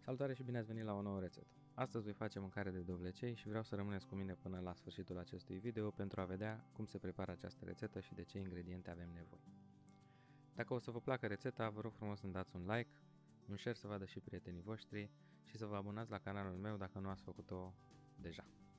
Salutare și bine ați venit la o nouă rețetă. Astăzi voi face mâncare de dovlecei și vreau să rămâneți cu mine până la sfârșitul acestui video pentru a vedea cum se prepară această rețetă și de ce ingrediente avem nevoie. Dacă o să vă placă rețeta, vă rog frumos să-mi dați un like, un share să vadă și prietenii voștri și să vă abonați la canalul meu dacă nu ați făcut-o deja.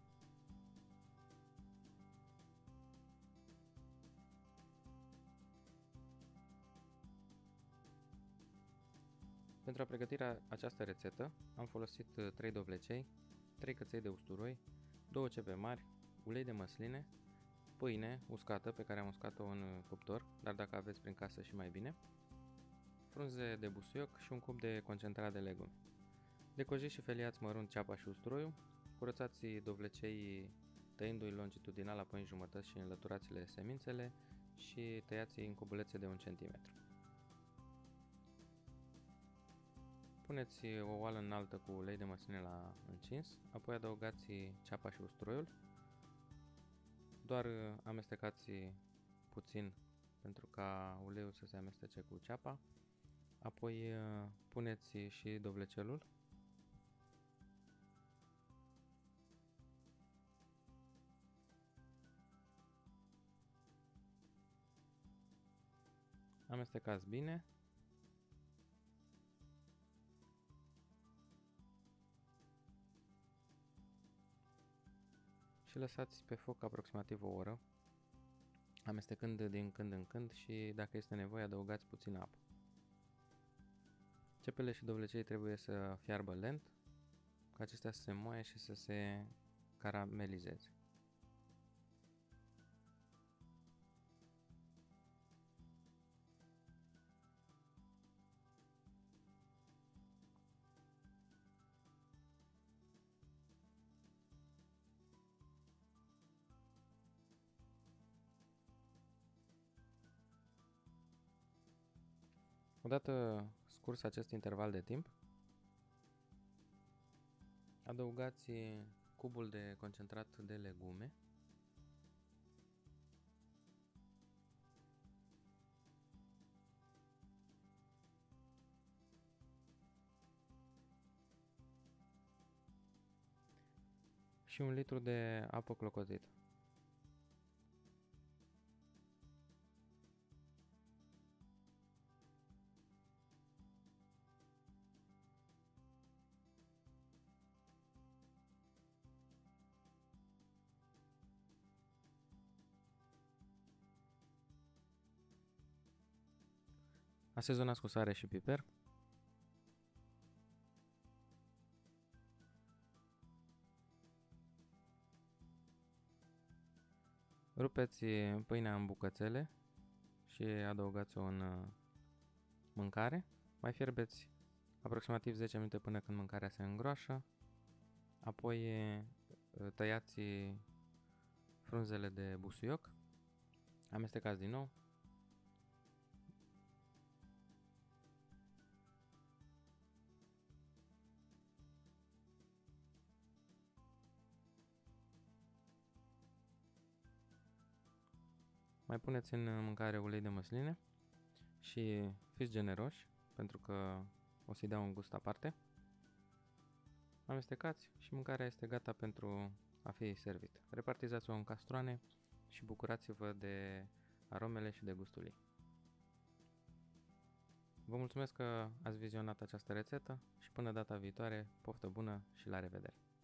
Pentru a pregăti această rețetă am folosit 3 dovlecei, 3 căței de usturoi, 2 cepe mari, ulei de măsline, pâine uscată pe care am uscat-o în cuptor, dar dacă aveți prin casă și mai bine, frunze de busuioc și un cub de concentrat de legume. Decojiți și feliați mărunt ceapa și usturoiul, curățați dovlecei tăindu-i longitudinal apoi în jumătăți și înlăturați-le semințele și tăiați în cubulețe de 1 cm. Puneți o oală înaltă cu ulei de măsline la încins, apoi adăugați ceapa și usturoiul. Doar amestecați puțin pentru ca uleiul să se amestece cu ceapa. Apoi puneți și dovlecelul. Amestecați bine. Și lăsați pe foc aproximativ o oră, amestecând din când în când și dacă este nevoie adăugați puțină apă. Cepele și dovlecei trebuie să fiarbă lent, ca acestea să se moaie și să se caramelizeze. Odată scurs acest interval de timp, adăugați cubul de concentrat de legume și 1 litru de apă clocotită. Asezonați cu sare și piper. Rupeți pâinea în bucățele și adăugați-o în mâncare. Mai fierbeți aproximativ 10 minute până când mâncarea se îngroașă. Apoi tăiați frunzele de busuioc. Amestecați din nou. Mai puneți în mâncare ulei de măsline și fiți generoși pentru că o să-i dea un gust aparte. Amestecați și mâncarea este gata pentru a fi servită. Repartizați-o în castroane și bucurați-vă de aromele și de gustul ei. Vă mulțumesc că ați vizionat această rețetă și până data viitoare, poftă bună și la revedere!